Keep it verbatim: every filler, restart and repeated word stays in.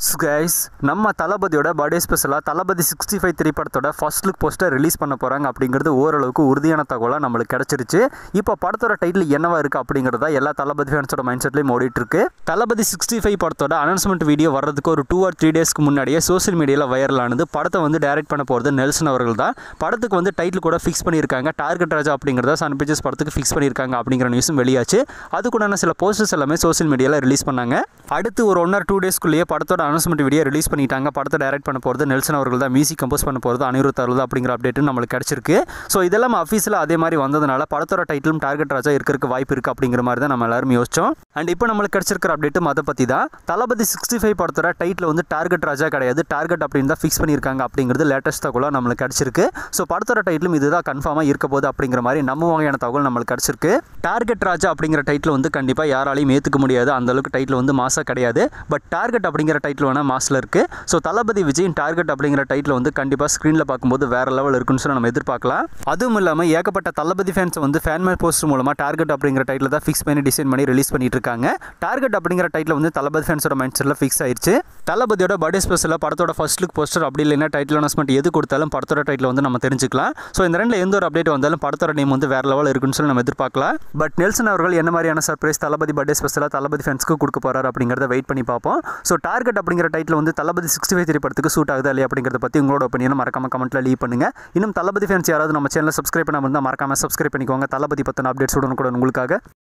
Guys நம்ம தளபதியோட birthday ஸ்பெஷலாக தளபதி சிக்ஸ்டி ஃபைவ் திரைப்படத்தோட ஃபர்ஸ்ட் லுக் போஸ்டர் ரிலீஸ் பண்ண போகிறாங்க அப்படிங்கிறது ஓரளவுக்கு உறுதியான தகவலாக நம்மளுக்கு கிடச்சிருச்சு. இப்போ படத்தோட டைட்டில் என்னவா இருக்குது அப்படிங்கிறத எல்லா தளபதி ஃபேன்ஸோட மைண்ட் செட்லையும் ஓடிட்டு இருக்கு. தளபதி சிக்ஸ்டி ஃபைவ் படத்தோட அனௌன்ஸ்மெண்ட் வீடியோ வர்றதுக்கு ஒரு டூ ஆர் த்ரீ டேஸ்க்கு முன்னாடியே சோஷியல் மீடியாவில் வைரல் ஆனது. படத்தை வந்து டைரக்ட் பண்ண போகிறது நெல்சன் அவர்கள் தான். படத்துக்கு வந்து டைட்டில் கூட ஃபிக்ஸ் பண்ணியிருக்காங்க. டார்கெட் ராஜா அப்படிங்கிறத சன் பிக்சர்ஸ் படத்துக்கு ஃபிக்ஸ் பண்ணியிருக்காங்க அப்படிங்கிற நியூஸும் வெளியாச்சு. அதுக்குண்டான சில போஸ்டர்ஸ் எல்லாமே சோஷியல் மீடியாவில் ரிலீஸ் பண்ணாங்க. அடுத்து ஒரு ஒன் ஆர் டூ டேஸ்க்குள்ளேயே படத்தோட அனௌன்ஸ்மெண்ட் வீடியோ ரிலீஸ் பண்ணிட்டாங்க. படத்தை டைரக்ட் பண்ண போகிறது நெல்சன் அவர்கள் தான். மியூசிக் கம்போஸ் பண்ண போகிறது அனிருத் அவர்கள் தான் அப்படிங்கிற அப்டேட் நம்மளுக்கு கிடைச்சிருக்கு. ஸோ இதெல்லாம் அஃபீஷியலாக அதே மாதிரி வந்ததுனால படத்தோட டைட்டிலும் டார்கெட் ராஜா இருக்கிறதுக்கு வாய்ப்பு இருக்குது அப்படிங்கிற மாதிரி தான் நம்ம எல்லாரும் யோசிச்சோம். அண்ட் இப்போ நம்மளுக்கு கிடைச்சிருக்கிற அப்டேட்டும் அதை பற்றி தான். தளபதி சிக்ஸ்டி ஃபைவ் படத்தோட டைட்டில் வந்து டார்கெட் ராஜா கிடையாது, டார்கெட் அப்படின்னு தான் ஃபிக்ஸ் பண்ணியிருக்காங்க அப்படிங்கிறது லேட்டஸ்ட் தகவலாக நம்மளுக்கு கிடைச்சிருக்கு. ஸோ படத்தோட டைட்டிலும் இதுதான் கன்ஃபார்மாக இருக்க போகுது அப்படிங்கிற மாதிரி நம்ம வகையான தகவல் நம்மளுக்கு கிடைச்சிருக்கு. டார்கெட் ராஜா அப்படிங்கிற டைட்டில் வந்து கண்டிப்பாக யாராலையும் ஏற்றுக்க முடியாது. அந்த அளவுக்கு டைட்டில் வந்து மாசாக கிடையாது. பட் டார்கெட் அப்படிங்கிற டைட்டில் வேணால் மாசில் இருக்குது. ஸோ தளபதி விஜயின் டார்கெட் அப்படிங்கிற டைட்டில் வந்து கண்டிப்பாக ஸ்க்ரீனில் பார்க்கும்போது வேறு லெவல் இருக்குன்னு சொல்லி நம்ம எதிர்பார்க்கலாம். அதுவும் இல்லாமல் ஏகப்பட்ட தளபதி ஃபேன்ஸ் வந்து ஃபேன்மே போஸ்டர் மூலமாக டார்கெட் அப்படிங்கிற டைட்டில் தான் ஃபிக்ஸ் பண்ணி டிசைன் பண்ணி ரிலீஸ் பண்ணிட்டு இருக்காங்க. டார்கெட் அப்படிங்கிற டைட்டில் வந்து தளபதி ஃபேன்ஸோட மைண்ட் செட்டில் ஃபிக்ஸ் ஆயிடுச்சு. தளபதியோட பர்த்டே ஸ்பெஷலாக படத்தோட ஃபர்ஸ்ட் லுக் போஸ்டர் அப்படி இல்லைன்னா டைட்டில் அனௌன்ஸ்மெண்ட் எது கொடுத்தாலும் படத்தோட டைட்டில் வந்து நம்ம தெரிஞ்சுக்கலாம். ஸோ இந்த ரெண்டில் எந்த ஒரு அப்டேட் வந்தாலும் படத்தோட நேம் வந்து வேறு லெவல் இருக்குன்னு சொல்லி நம்ம எதிர்பார்க்கலாம். பட் நெல்சன் அவர்கள் என்ன மாதிரியான சர்ப்ரைஸ் தளபதி பர்த்டே ஸ்பெஷலாக தளபதி ஃபேன்ஸ்க்கு கொடுக்க போகிறார் அப்படிங்கிறத வெயிட் பண்ணி பார்ப்போம். ஸோ டார்கெட் அப்படிங்கிற டைட்டில் வந்து தளபதி சிக்ஸ்டி ஃபைவ் திரைப்படத்துக்கு சூட் ஆகுதா இல்லையா அப்படிங்கிறத பற்றி உங்களோட ஒப்பீனியனை மறக்காம கமெண்ட்டில் லீவ் பண்ணுங்க. இன்னும் தளபதி ஃபேன்ஸ் யாராவது நம்ம சேனலை சப்ஸ்கிரைப் பண்ணாமல் இருந்தால் மறக்காம சப்ஸ்கிரைப் பண்ணிக்கோங்க. தளபதி பற்றின அப்டேட்ஸ் உடனுக்குடன் உங்களுக்காக.